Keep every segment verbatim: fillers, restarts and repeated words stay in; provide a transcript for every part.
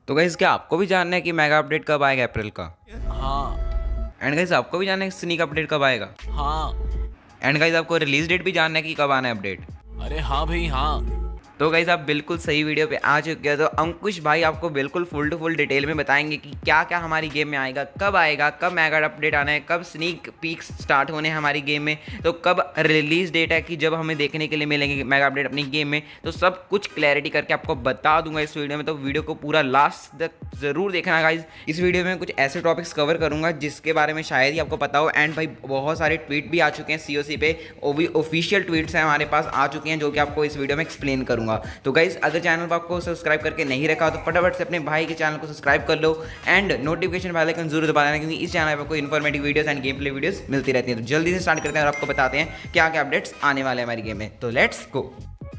तो गाइस क्या आपको भी जानना है कि मेगा अपडेट कब आएगा अप्रैल का? हाँ। एंड गाइस आपको भी जानना है कि स्नीक अपडेट कब आएगा? हाँ। एंड गाइस आपको रिलीज डेट भी जानना है कि कब आना है अपडेट? अरे हाँ भाई हाँ। तो गाइस आप बिल्कुल सही वीडियो पे आ चुके हैं। तो अंकुश भाई आपको बिल्कुल फुल टू फुल डिटेल में बताएंगे कि क्या क्या हमारी गेम में आएगा, कब आएगा, कब मेगा अपडेट आना है, कब स्नीक पीक्स स्टार्ट होने हैं हमारी गेम में, तो कब रिलीज डेट है कि जब हमें देखने के लिए मिलेंगे मेगा अपडेट अपनी गेम में। तो सब कुछ क्लैरिटी करके आपको बता दूंगा इस वीडियो में। तो वीडियो को पूरा लास्ट तक ज़रूर देखना गाइज। इस वीडियो में कुछ ऐसे टॉपिक्स कवर करूंगा जिसके बारे में शायद ही आपको पता हो। एंड भाई बहुत सारे ट्वीट भी आ चुके हैं सी ओ सी पे, वो भी ऑफिशियल ट्वीट्स हैं हमारे पास आ चुके हैं जो कि आपको इस वीडियो में एक्सप्लेन करूंगा। तो गाइज अगर चैनल पर आपको सब्सक्राइब करके नहीं रखा तो फटाफट से अपने भाई के चैनल को सब्सक्राइब कर लो एंड नोटिफिकेशन बेल आइकन जरूर दबा देना, क्योंकि इस चैनल पर आपको informative videos and game play videos मिलती रहती हैं। तो जल्दी से स्टार्ट करते हैं और आपको बताते हैं क्या क्या अपडेट्स आने वाले हैं हमारी गेम में। तो let's go.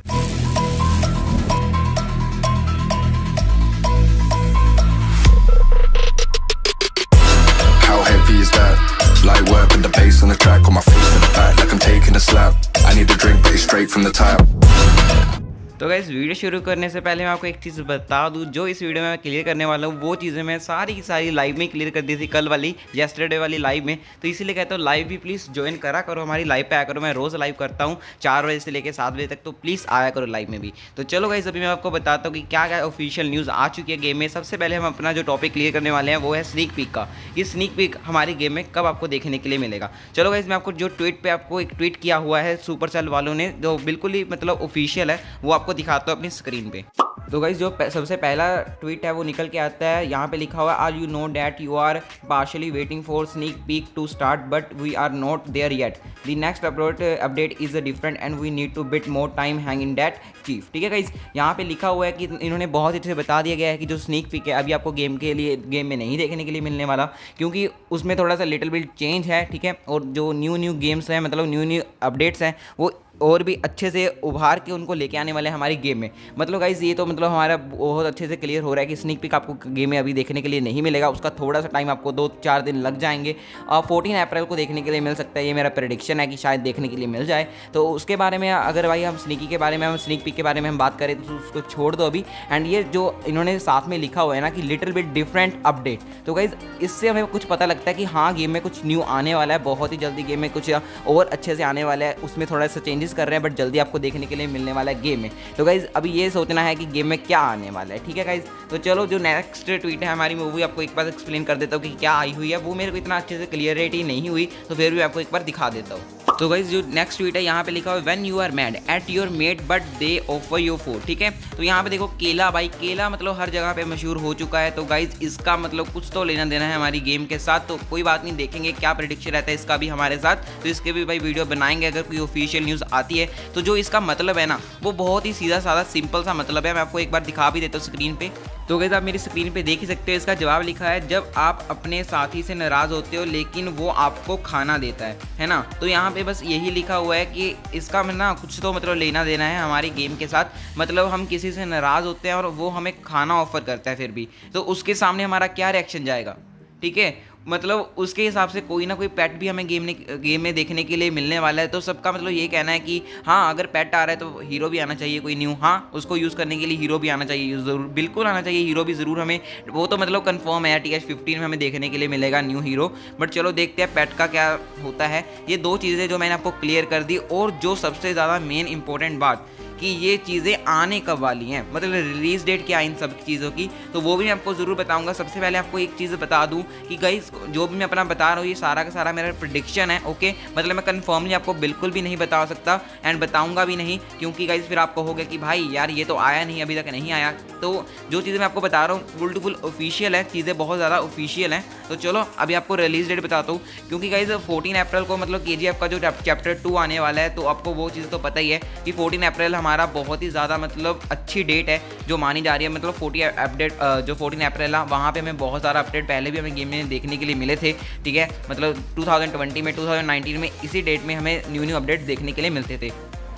How heavy is that? Light work with the bass on the track, on my face to the back like I'm taking a slap. I need a drink but it's straight from the tap. तो guys video शुरू करने से पहले मैं आपको एक चीज़ बता दूं, जो इस वीडियो में मैं क्लियर करने वाला हूं वो चीज़ें मैं सारी की सारी लाइव में क्लियर कर दी थी, कल वाली येस्टरडे वाली लाइव में। तो इसीलिए कहता हूँ लाइव भी प्लीज़ ज्वाइन करा करो, हमारी लाइव पे आया करो। मैं रोज़ लाइव करता हूँ चार बजे से लेकर सात बजे तक, तो प्लीज़ आया करो लाइव में भी। तो चलो गाइस अभी मैं आपको बताता हूँ कि क्या क्या ऑफिशियल न्यूज़ आ चुकी है गेम में। सबसे पहले हम अपना जो टॉपिक क्लियर करने वाले हैं वो है स्नीक पीक का। ये स्नीक पीक हमारी गेम में कब आपको देखने के लिए मिलेगा। चलो गाइस मैं आपको जो ट्वीट पे आपको एक ट्वीट किया हुआ है सुपर सेल वालों ने, जो बिल्कुल ही मतलब ऑफिशियल है, वो आपको दिखाता हूँ अपनी स्क्रीन पे। तो गाइस जो सबसे पहला ट्वीट है वो निकल के आता है, यहाँ पे लिखा हुआ है are you know that you are partially waiting for sneak peek to start but we are not there yet. The next update update is different and we need to bit more time hang in that chief. ठीक है guys, यहाँ पे लिखा हुआ है कि इन्होंने बहुत अच्छे से बता दिया गया है कि जो स्नीक पीक है अभी आपको गेम के लिए गेम में नहीं देखने के लिए मिलने वाला, क्योंकि उसमें थोड़ा सा लिटिल बिट चेंज है। ठीक है, और जो न्यू न्यू गेम्स हैं, मतलब न्यू न्यू अपडेट्स हैं, वो और भी अच्छे से उभार के उनको लेके आने वाले हैं हमारी गेम में। मतलब गाइस ये तो मतलब हमारा बहुत अच्छे से क्लियर हो रहा है कि स्नीक पीक आपको गेम में अभी देखने के लिए नहीं मिलेगा, उसका थोड़ा सा टाइम आपको दो चार दिन लग जाएंगे। और फोर्टीन अप्रैल को देखने के लिए मिल सकता है, ये मेरा प्रेडिक्शन है कि शायद देखने के लिए मिल जाए। तो उसके बारे में अगर भाई हम स्नीकी के बारे में हम स्नीक पीक के बारे में हम बात करें तो उसको छोड़ दो अभी। एंड ये जो इन्होंने साथ में लिखा हुआ है ना कि लिटिल बिट डिफरेंट अपडेट, तो गाइस इससे हमें कुछ पता लगता है कि हाँ गेम में कुछ न्यू आने वाला है, बहुत ही जल्दी गेम में कुछ और अच्छे से आने वाला है। उसमें थोड़ा सा चेंजेस कर रहे हैं बट जल्दी आपको देखने के लिए मिलने वाला है गेम में। तो गाइज अभी ये सोचना है कि गेम में क्या आने वाला है। ठीक है गाइज, तो चलो जो नेक्स्ट ट्वीट है हमारी मूवी आपको एक बार एक्सप्लेन कर देता हूँ कि क्या आई हुई है। वो मेरे को इतना अच्छे से क्लियरिटी नहीं हुई, तो फिर भी आपको एक बार दिखा देता हूँ। तो गाइज जो नेक्स्ट ट्वीट है यहाँ पे लिखा हुआ है when you are mad at your mate but they offer you food. ठीक है, तो यहाँ पे देखो केला, भाई केला मतलब हर जगह पे मशहूर हो चुका है। तो गाइज इसका मतलब कुछ तो लेना देना है हमारी गेम के साथ। तो कोई बात नहीं, देखेंगे क्या प्रेडिक्शन रहता है इसका भी हमारे साथ, तो इसके भी भाई वीडियो बनाएंगे अगर कोई ऑफिशियल न्यूज़ आती है। तो जो इसका मतलब है ना वो बहुत ही सीधा साधा सिंपल सा मतलब है। मैं आपको एक बार दिखा भी देता हूँ स्क्रीन पे। तो गाइस आप मेरी स्क्रीन पे देख ही सकते हो, इसका जवाब लिखा है जब आप अपने साथी से नाराज़ होते हो लेकिन वो आपको खाना देता है, है ना। तो यहाँ पे बस यही लिखा हुआ है कि इसका ना कुछ तो मतलब लेना देना है हमारी गेम के साथ। मतलब हम किसी से नाराज़ होते हैं और वो हमें खाना ऑफर करता है फिर भी, तो उसके सामने हमारा क्या रिएक्शन जाएगा। ठीक है, मतलब उसके हिसाब से कोई ना कोई पेट भी हमें गेम ने गेम में देखने के लिए मिलने वाला है। तो सबका मतलब ये कहना है कि हाँ अगर पेट आ रहा है तो हीरो भी आना चाहिए कोई न्यू, हाँ उसको यूज़ करने के लिए हीरो भी आना चाहिए, ज़रूर बिल्कुल आना चाहिए हीरो भी ज़रूर हमें। वो तो मतलब कंफर्म है टी एच फिफ्टीन में हमें देखने के लिए मिलेगा न्यू हीरो। बट चलो देखते हैं पेट का क्या होता है। ये दो चीज़ें जो मैंने आपको क्लियर कर दी, और जो सबसे ज़्यादा मेन इंपॉर्टेंट बात कि ये चीज़ें आने कब वाली हैं, मतलब रिलीज़ डेट क्या है इन सब चीज़ों की, तो वो भी मैं आपको ज़रूर बताऊंगा। सबसे पहले आपको एक चीज़ बता दूं कि गाइस जो भी मैं अपना बता रहा हूँ ये सारा का सारा मेरा प्रेडिक्शन है। ओके, मतलब मैं कंफर्मली आपको बिल्कुल भी नहीं बता सकता एंड बताऊंगा भी नहीं, क्योंकि गाइस फिर आप कहोगे कि भाई यार ये तो आया नहीं, अभी तक नहीं आया। तो जो चीज़ें मैं आपको बता रहा हूँ फुल टू फुल ऑफिशियल है, चीज़ें बहुत ज़्यादा ऑफिशियल हैं। तो चलो अभी आपको रिलीज़ डेट बताता हूँ, क्योंकि गाइस फोर्टीन अप्रैल को मतलब के जी एफ का जो चैप्टर टू आने वाला है, तो आपको वो चीज़ तो पता ही है कि फोर्टीन अप्रैल हमारा बहुत ही ज़्यादा मतलब अच्छी डेट है जो मानी जा रही है। मतलब फोर्टी अपडेट जो फोर्टीन अप्रैल है वहाँ पे हमें बहुत सारा अपडेट पहले भी हमें गेम में देखने के लिए मिले थे। ठीक है, मतलब टू थाउजेंड ट्वेंटी में, टू थाउजेंड नाइनटीन में इसी डेट में हमें न्यू न्यू अपडेट्स देखने के लिए मिलते थे।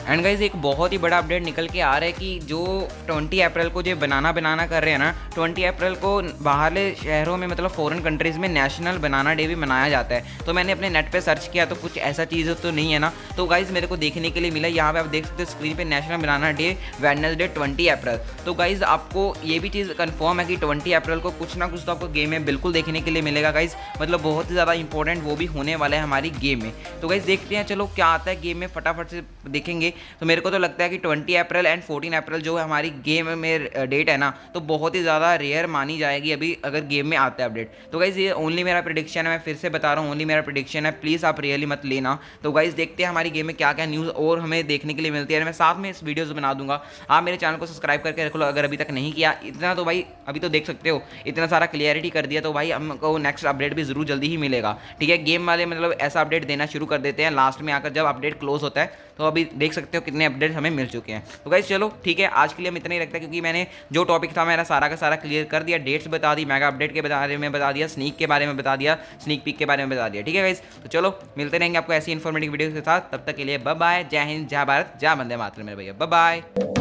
एंड गाइज एक बहुत ही बड़ा अपडेट निकल के आ रहा है कि जो बीस अप्रैल को जो बनाना बनाना कर रहे हैं ना, बीस अप्रैल को बाहरले शहरों में मतलब फॉरेन कंट्रीज़ में नेशनल बनाना डे भी मनाया जाता है। तो मैंने अपने नेट पे सर्च किया तो कुछ ऐसा चीज़ तो नहीं है ना। तो गाइज मेरे को देखने के लिए मिला, यहाँ पे आप देख सकते हो स्क्रीन पे नेशनल बनाना डे वेडनेसडे बीस अप्रैल। तो गाइज आपको ये भी चीज़ कंफर्म है कि बीस अप्रैल को कुछ ना कुछ तो आपको गेम में बिल्कुल देखने के लिए मिलेगा गाइज, मतलब बहुत ही ज़्यादा इंपॉर्टेंट वो भी होने वाला है हमारी गेम में। तो गाइज देखते हैं चलो क्या आता है गेम में, फटाफट से देखेंगे। तो मेरे को तो लगता है कि बीस अप्रैल एंड चौदह अप्रैल जो हमारी गेम में डेट है ना, तो बहुत ही ज़्यादा रेयर मानी जाएगी अभी अगर गेम में आता है अपडेट। तो गाइज ये ओनली मेरा प्रेडिक्शन है, मैं फिर से बता रहा हूँ, ओनली मेरा प्रेडिक्शन है, प्लीज़ आप रियली मत लेना। तो गाइज देखते हैं हमारी गेम में क्या क्या न्यूज़ और हमें देखने के लिए मिलती है। मैं साथ में इस वीडियोज़ बना दूंगा, आप मेरे चैनल को सब्सक्राइब करके रख लो अगर अभी तक नहीं किया। इतना तो भाई अभी तो देख सकते हो, इतना सारा क्लियरिटी कर दिया, तो भाई हमको नेक्स्ट अपडेट भी ज़रूर जल्दी ही मिलेगा। ठीक है, गेम वाले मतलब ऐसा अपडेट देना शुरू कर देते हैं लास्ट में आकर जब अपडेट क्लोज होता है। तो अभी देख सकते हो कितने अपडेट हमें मिल चुके हैं। तो गाइस चलो ठीक है, आज के लिए हम इतना ही रखते हैं क्योंकि मैंने जो टॉपिक था मेरा सारा का सारा क्लियर कर दिया, डेट्स बता दी, मेगा अपडेट के बारे में बता दिया, स्नीक के बारे में बता दिया, स्नीक पीक के बारे में बता दिया। ठीक है गाइस, तो चलो मिलते रहेंगे आपको ऐसी इन्फॉर्मेटिव वीडियो के साथ, तब तक के लिए बाय बाय, जय हिंद, जय भारत, जय वंदे मातरम मेरे भैया, बाय बाय।